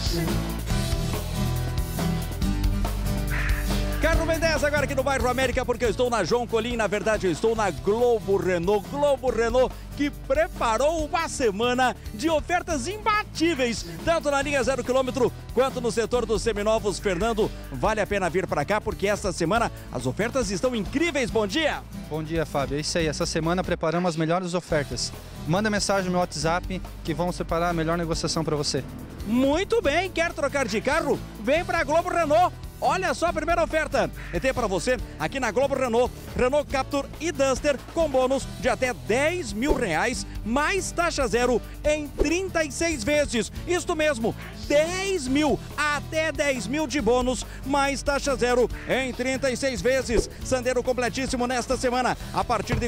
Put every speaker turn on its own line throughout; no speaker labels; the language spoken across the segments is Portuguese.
Carro Ben10 agora aqui no bairro América, porque eu estou na João Colim, na verdade eu estou na Globo Renault. Globo Renault que preparou uma semana de ofertas imbatíveis, tanto na linha 0 km quanto no setor dos seminovos. Fernando, vale a pena vir para cá porque esta semana as ofertas estão incríveis. Bom dia!
Bom dia, Fábio. É isso aí, essa semana preparamos as melhores ofertas. Manda mensagem no meu WhatsApp que vamos separar a melhor negociação para você.
Muito bem, quer trocar de carro? Vem para a Globo Renault. Olha só a primeira oferta. Eu tenho para você aqui na Globo Renault, Renault Captur e Duster com bônus de até R$10 mil, mais taxa zero em 36 vezes. Isto mesmo, 10 mil, até 10 mil de bônus, mais taxa zero em 36 vezes. Sandero completíssimo nesta semana, a partir de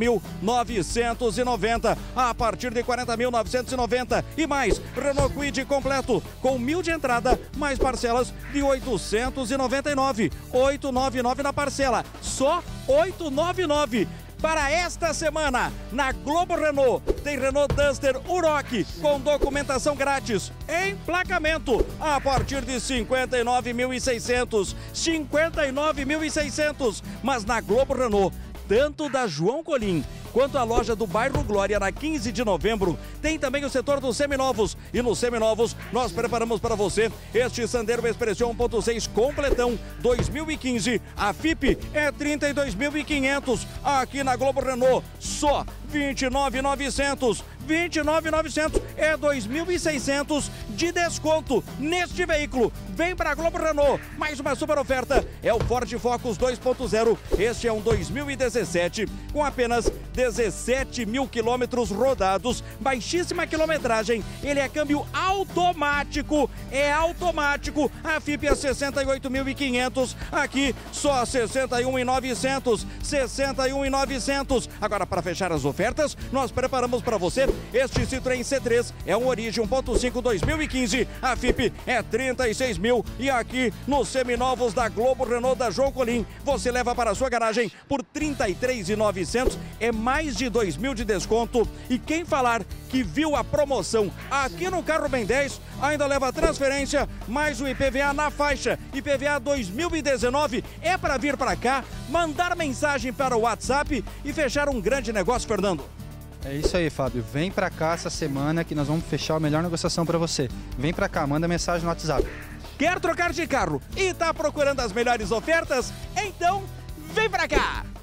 40.990. A partir de 40.990 e mais, Renault Kwid completo, com 1.000 de entrada, mais parcelas de 899 na parcela, só 899. Para esta semana, na Globo Renault, tem Renault Duster Uroc com documentação grátis, emplacamento a partir de 59.600, 59.600. Mas na Globo Renault, tanto da João Colim quanto a loja do bairro Glória, na 15 de novembro, tem também o setor dos seminovos. E nos seminovos, nós preparamos para você este Sandero Expression 1.6 completão 2015. A FIP é 32.500. Aqui na Globo Renault, só 29.900. 29.900 é 2.600 de desconto neste veículo. Vem para a Globo Renault. Mais uma super oferta é o Ford Focus 2.0. Este é um 2017 com apenas 17 mil quilômetros rodados, baixíssima quilometragem. Ele é câmbio automático, A FIP é 68.500. Aqui só 61.900, 61.900. Agora, para fechar as ofertas, nós preparamos para você este Citroën C3, é um Origem 1.5 2015, a FIP é 36 mil. E aqui nos seminovos da Globo Renault da João Colim, você leva para a sua garagem por 33.900, é mais de 2 mil de desconto. E quem falar que viu a promoção aqui no Carro Ben10, ainda leva transferência, mais o IPVA na faixa. IPVA 2019 é para vir para cá, mandar mensagem para o WhatsApp e fechar um grande negócio, Fernando.
É isso aí, Fábio. Vem pra cá essa semana que nós vamos fechar a melhor negociação pra você. Vem pra cá, manda mensagem no WhatsApp.
Quer trocar de carro e tá procurando as melhores ofertas? Então, vem pra cá!